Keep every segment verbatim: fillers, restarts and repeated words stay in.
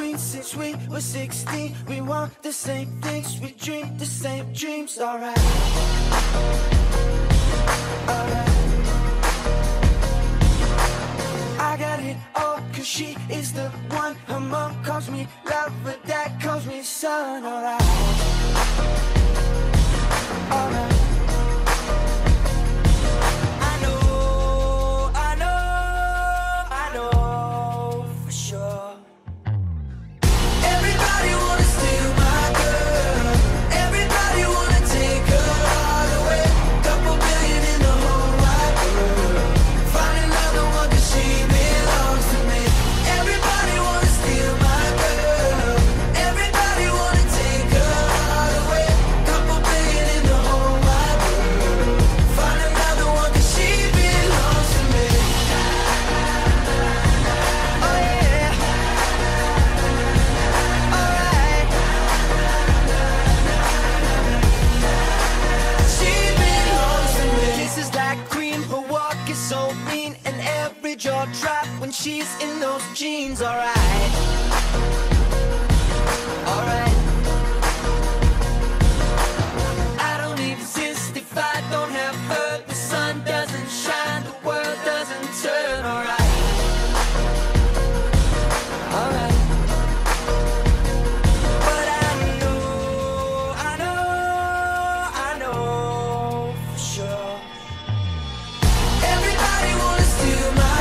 seen since we were sixteen. We want the same things, we dream the same dreams. Alright, alright. I got it all, cause she is the one. Her mom calls me love, but dad calls me son. Alright, alright. Jaw drop when she's in those jeans. Alright, alright. I don't exist if I don't have her. The sun doesn't shine, the world doesn't turn. Alright, alright. But I know, I know, I know for sure. Everybody wanna steal my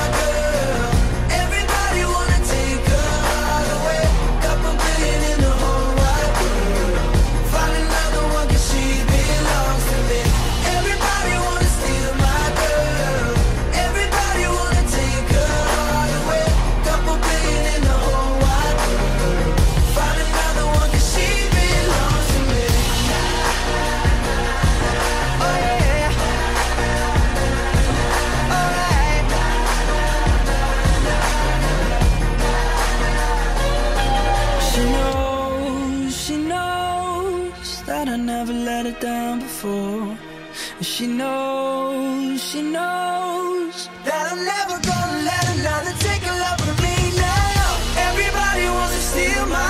that I never let her down before. She knows, she knows that I'm never gonna let another take a love from me now. Everybody wants to steal my